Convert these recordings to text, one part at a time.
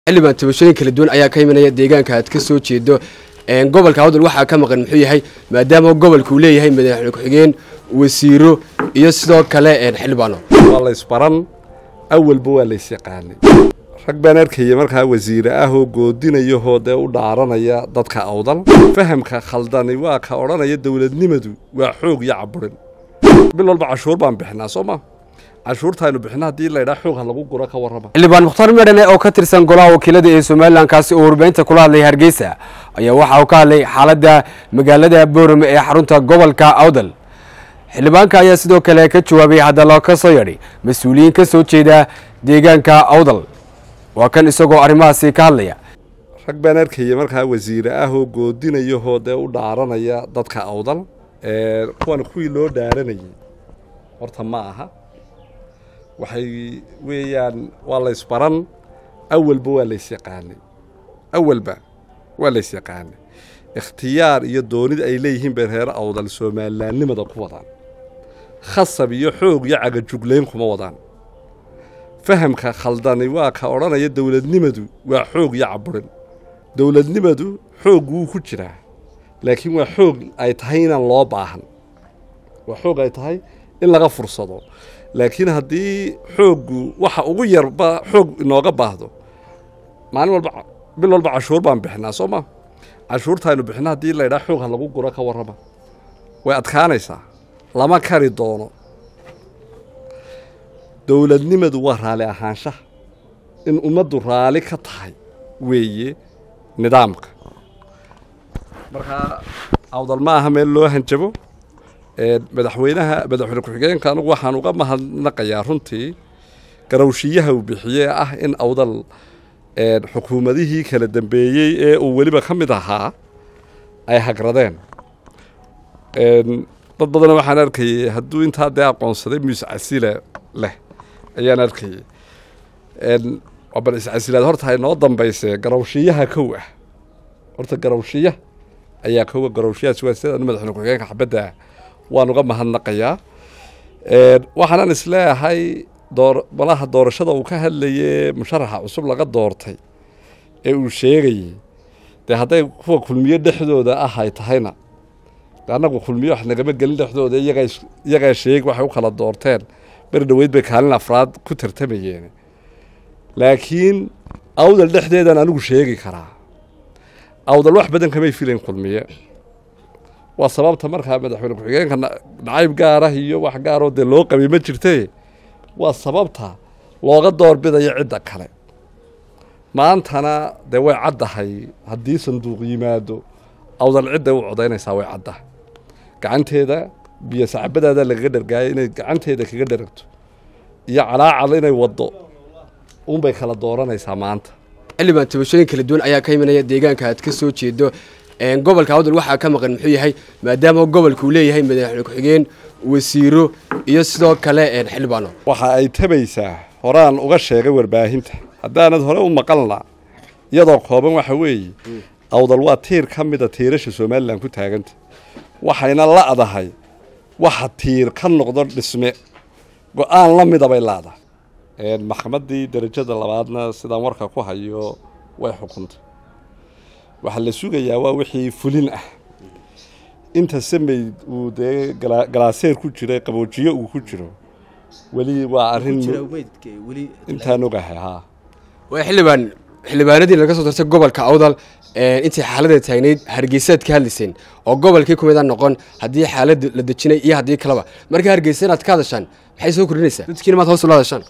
xildhibaan tabashooyin kala duwan ayaa ka imanaya deegaanka aad ka soo jeedo gobolka Awdal waxa ka maqan muxuu yahay maadaama gobolku leeyahay madaxweyne ku-xigeen wasiiro iyo sidoo kale xildhibaano waa la isbaran awalba waa la isqaanay rag baan arkay markaa wasiir ah oo goodinayo hoode u dhaaranaya dadka Awdal fahamka khaldani waa ka oranaya dawladnimadu waa xoog iyo caburin bil walba cashuur baan bixinaa Soomaa cashuurtaaynu bixinaa hadii la yiraahdo xoog lagu guro ka warrama xildhibaan Mukhtaar Meedhane oo ka tirsan golaha wakiilada ee Soomaaliland kaasi oo warbaahinta kula hadlay Hargeysa ayaa waxa uu ka hadlay xaaladda magaalada Boorame ee xarunta gobolka Awdal xildhibaanka ayaa sidoo kale ka jawaabay hadallo ka soo yari mas'uuliyiin ka soo jeeda deegaanka Awdal waa kan isagoo arrimahaasi ka hadlaya rag baan arkay markaa wasiir ah oo goodinayo hoode u dhaaranaya dadka Awdal kuwan kuwii loo dhaaranayay horta ma aha waxay weeyaan waa la isbaran awalba waa la isqaanay ikhtiyaar iyo doonid ay leeyihiin beer Awdal Soomaalilandnimada ku wadaan khasab iyo xoog iyo cagajugleyn kuma wadaan fahamka khaldani waa ka oranaya dawladnimadu waa xoog iyo caburin dawladnimadu xoog uu ku jiraa laakiin waa xoog ay tahay in loo baahan waa xoog ay tahay in laga fursado laakiin hadii xoogu waxa ugu yarba xoog inooga baahdo maalin walba bil walba cashuur baan bixinaa Soomaa cashuurtaaynu bixinaa hadii la yiraahdo xoog lagu guro ka warrama way adkaanaysaa lama kari doono dawladnimadu waa raali ahaanshaha in ummaddu raali ka tahay weeye nidaamka marka Awdal ma aha meel loo hanjabo madaxweyne ku-xigeenka anigu waxaan uga mahadnaqayaa runtii garawshiyaha uu bixiyay in Awdal xukuumadihii kala dambeeyay ee uu waliba ka mid ahaa ay hagradeen dad badan waxaan arkay hadduu intaa aqoonsaday muus casile leh ayaan arkay abal iscasilaad horta ay noo dambaysay garawshiyaha kow ah horta garawshiyaha ayaa kow garawshiyaha sida madaxweyne ku-xigeenka xabadda waan uga mahadnaqayaa waxaan isleeyahay malaha doorashada uu ka hadlayay musharaxa cusub laga doortay ee uu sheegay haday kuwa kulmiye dhexdooda ay tahayna anagu kulmiye wax nagama gelin dhexdooda iyaga sheeg waxay u kala doorteen bar dhaweyd bay kaalin afraad ku tartamayeen laakiin Awdal dhexdeedan anigu sheegi karaa Awdal wax badan kama fiileen kulmiye waa sababta markaa madaxweyne ku-xigeenka nacayb gaar ah iyo wax gaar oo loo qabay ma jirtay waa sababta looga doorbidayo cid kale maantana way caddahay haddii sanduuq yimaado Awdal cid u codaynaysaa way caddahay gacanteeda biyo sacbadaada laga dhargaay inay gacanteeda kaga dharagto iyo calaacal inay wado bay kala dooranaysaa maanta xildhibaan tabashooyin kala duwan ayaa ka imanaya deegaanka aad ka soo jeedo gobolka Awdal waxa ka maqan muxuu yahay maadaama gobolku leeyahay madaxweyne ku-xigeen wasiiro iyo sidoo kale xildhibaano waxa ay tabaysaa horaan uga sheegay warbaahinta haddaanad hore u maqalna iyadoo kooban waxa weeye Awdal waa tiir ka mid ah tiirasha Soomaaliland ku taaganta waxayna la adahay waxa tiir ka noqdo dhisme go'aan la mid ah bay laadahay maxkamadii darajada labaadna sidaan warka ku hayo way xukuntay waxa la sugayaa waa wixii fulin ah inta sameey uu galaaseer ku jiray qaboojiyo uu ku jiro wali waa arin inta nogahay way xildhibaanadii laga soo dartay gobolka Awdal intii xaaladda taagneed Hargeysa ka hadliseen oo gobolkii ku mid ah noqon hadii xaaladda la dejinay iyo hadii kalaba marka Hargeysa aad ka hadashaan maxay soo kordhinaysaa dadkiina ma hoos u laadashaan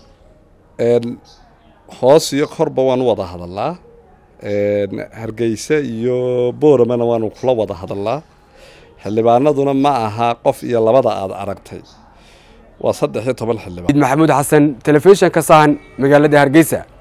hoos iyo korba waan wada hadalnaa Hargeysa iyo Boorame waan kula wada hadalnaa xildhibaanaduna ma aha qof iyo labada aad aragtay waa 13 xildhibaan Maxamuud Xasan telefishinka Sahan magaalada Hargeysa.